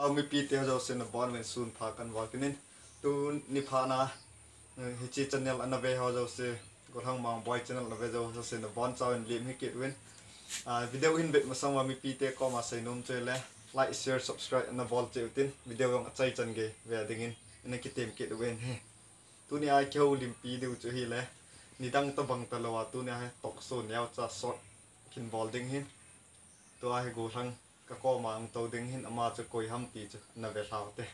mi pi te jo sen bon wen sun pha kan wa kinin tu ni pha na hi chi channel anave ho jo se ko thang mang boy channel anave jo sen bon chaw en lim hi kit wen video in bet ma sang wa mi pi te ko ma sai nom che le like share subscribe and bol che tin video yong chai chan ge ve dingin ina ki tem kit wen he tu ni ai kyo lim pi du chu hi le ni dang ta bang ta lo wa tu ni ai tok so nyaw cha short kin bol ding hin tu ai go thang ka ko mang to ding hin ama chu koi ham ti chu na ve thau te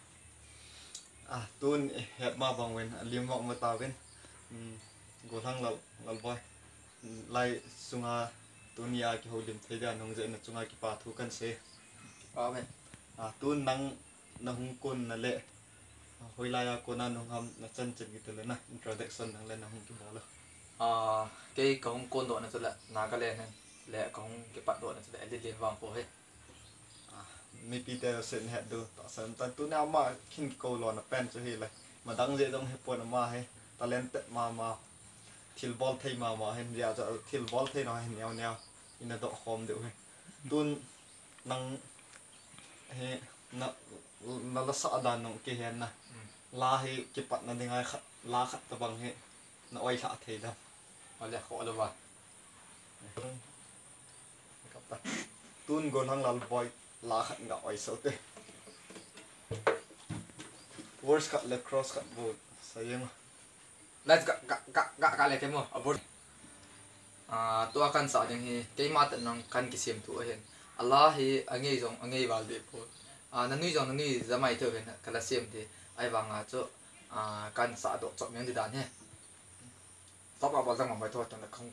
tun het ma bang wen lim wong ma ta wen go thang Lalboi lai sunga tunia ki holim theda nong je na chunga ki pa thu kan se amen tun nang na hung kun na le hoilaya ko na nong ham na chan chen ki tele na introduction nang le na hung ki bola cái công côn độ này là Nagaland này lẽ công cái bạn độ này là đi liên vang phố hết mi pi te sen het do ta san tan tu na ma kin ko lo na pen chu hi le ma dang je dong he pon ma he talent ma thil ball thei ma hen ya cha thil ball thei no hen neo in a do hom de he tun nang he na la sa dan nong ke hen na la he ki pat na dingai khat la khat ta bang he na oi tha thei da lẽ khó là vậy tun gon hang Lalboi la khat nga oi so te worst cut left cross cut board sayang let's gak lẽ cái mà abur tu akan sa ding hi cái mat nang kan kisim tu hen Allah hi angai wal de po nanui zamai thơ hen kala sim thì ai wanga cho kan sa do chok meng di dan he tóc vào răng bằng bài thôi chẳng là không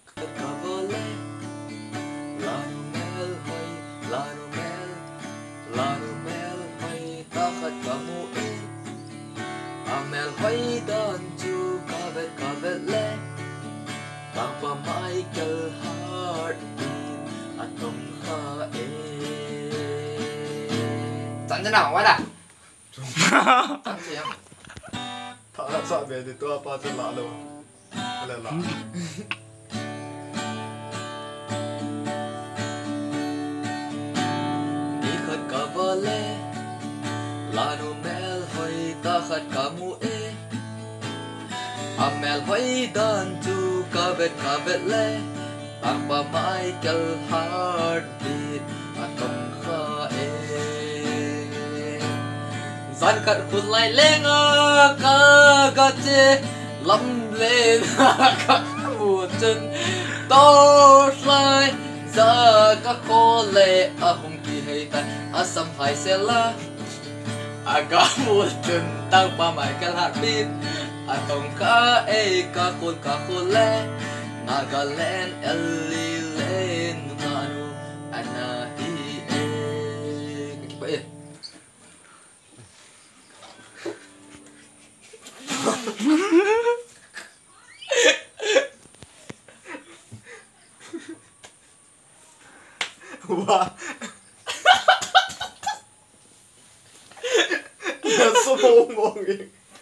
ta khát kamu amel hoy dan chu kavet le ta pa Michael heartbeat atom kha chẳng thế nào quá đã chẳng gì không thà sợ về thì tôi apa chân lạ luôn là đi khát cả vợ lẽ là nụ mel hoy ta khát cả mu e mel hoy dan chu kavet lẽ tang ba Michael heartbeat atom kha e gian cắt khut lại lên ka che lâm lên các mùa chân to lại giờ các cô lệ hồng kỳ hay ta sắm hai xe la các mùa chân tăng ba mày cái hạt pin tổng cá cá khôn lệ Nagaland elli lên manu ana hi cái vậy wow nó số ngon vậy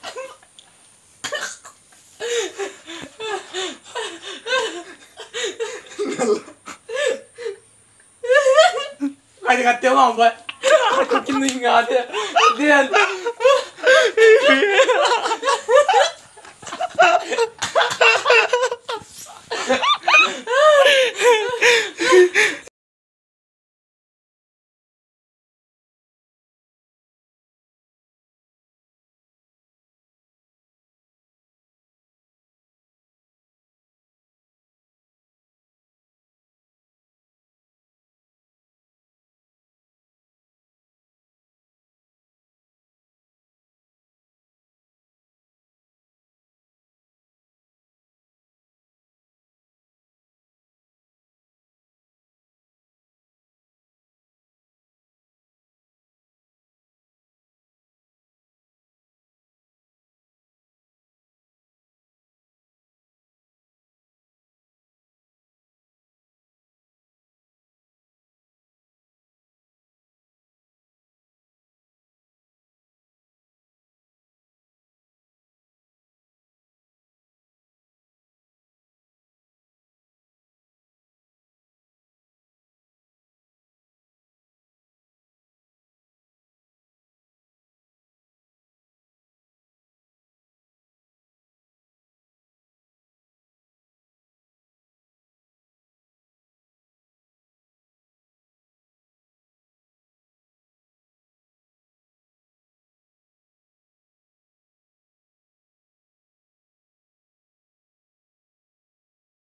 ai thì tiêu không vậy có kinh nghiệm ngà thế điên